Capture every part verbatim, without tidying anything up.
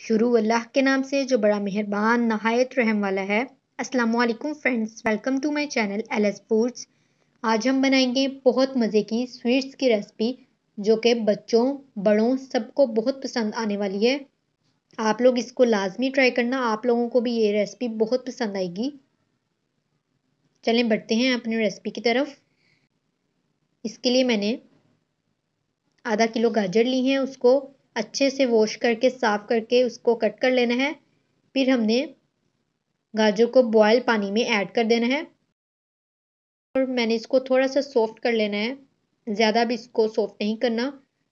शुरू अल्लाह के नाम से जो बड़ा मेहरबान नहायत रहम वाला है। अस्सलामु अलैकुम friends, welcome to my channel L S foods. आज हम बनाएंगे बहुत मज़े की स्वीट्स की रेसिपी जो कि बच्चों बड़ों सबको बहुत पसंद आने वाली है। आप लोग इसको लाजमी ट्राई करना, आप लोगों को भी ये रेसिपी बहुत पसंद आएगी। चलें बढ़ते हैं अपनी रेसिपी की तरफ। इसके लिए मैंने आधा किलो गाजर ली है, उसको अच्छे से वॉश करके साफ करके उसको कट कर लेना है। फिर हमने गाजर को बॉयल पानी में ऐड कर देना है और मैंने इसको थोड़ा सा सॉफ्ट कर लेना है, ज़्यादा भी इसको सॉफ्ट नहीं करना।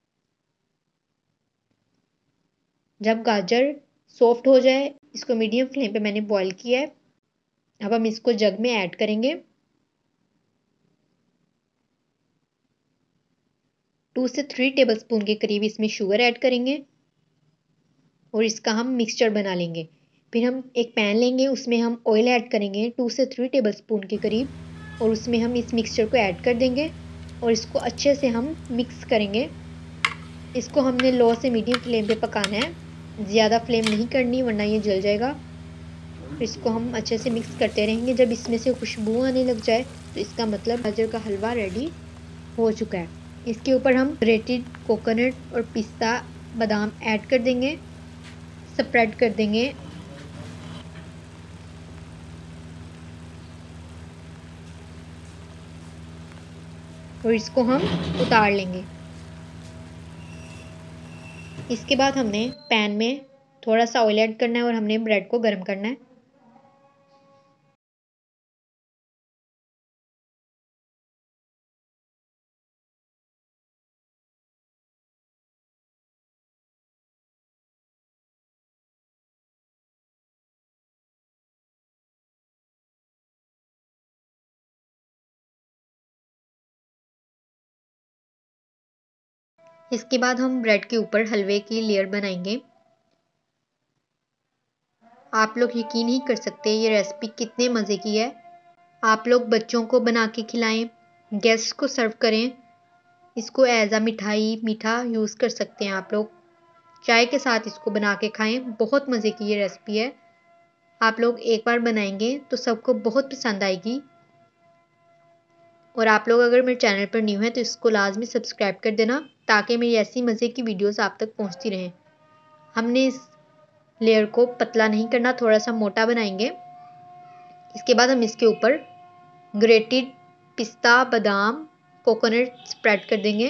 जब गाजर सॉफ्ट हो जाए, इसको मीडियम फ्लेम पे मैंने बॉयल किया है। अब हम इसको जग में ऐड करेंगे। टू से थ्री टेबलस्पून के करीब इसमें शुगर ऐड करेंगे और इसका हम मिक्सचर बना लेंगे। फिर हम एक पैन लेंगे, उसमें हम ऑयल ऐड करेंगे टू से थ्री टेबलस्पून के करीब और उसमें हम इस मिक्सचर को ऐड कर देंगे और इसको अच्छे से हम मिक्स करेंगे। इसको हमने लो से मीडियम फ्लेम पे पकाना है, ज़्यादा फ्लेम नहीं करनी वरना ये जल जाएगा। इसको हम अच्छे से मिक्स करते रहेंगे। जब इसमें से खुशबू आने लग जाए तो इसका मतलब गाजर का हलवा रेडी हो चुका है। इसके ऊपर हम ग्रेटेड कोकोनट और पिस्ता बादाम ऐड कर देंगे, स्प्रेड कर देंगे। और इसको हम उतार लेंगे। इसके बाद हमने पैन में थोड़ा सा ऑयल ऐड करना है और हमने ब्रेड को गर्म करना है। इसके बाद हम ब्रेड के ऊपर हलवे की लेयर बनाएंगे। आप लोग यकीन नहीं कर सकते ये रेसिपी कितने मज़े की है। आप लोग बच्चों को बना के खिलाएं, गेस्ट को सर्व करें। इसको एज आ मिठाई मीठा यूज़ कर सकते हैं आप लोग। चाय के साथ इसको बना के खाएं, बहुत मज़े की ये रेसिपी है। आप लोग एक बार बनाएंगे तो सबको बहुत पसंद आएगी। और आप लोग अगर मेरे चैनल पर न्यू हैं तो इसको लाजमी सब्सक्राइब कर देना ताकि मेरी ऐसी मज़े की वीडियोस आप तक पहुंचती रहें। हमने इस लेयर को पतला नहीं करना, थोड़ा सा मोटा बनाएंगे। इसके बाद हम इसके ऊपर ग्रेटेड पिस्ता बादाम कोकोनट स्प्रेड कर देंगे।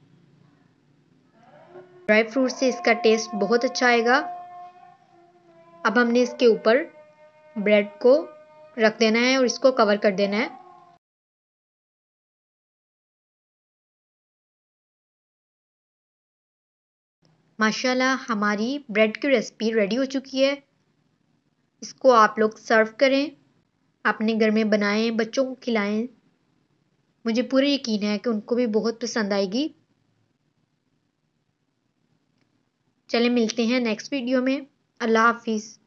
ड्राई फ्रूट से इसका टेस्ट बहुत अच्छा आएगा। अब हमने इसके ऊपर ब्रेड को रख देना है और इसको कवर कर देना है। माशाल्लाह हमारी ब्रेड की रेसिपी रेडी हो चुकी है। इसको आप लोग सर्व करें, अपने घर में बनाएं, बच्चों को खिलाएं। मुझे पूरा यकीन है कि उनको भी बहुत पसंद आएगी। चलें मिलते हैं नेक्स्ट वीडियो में। अल्लाह हाफिज़।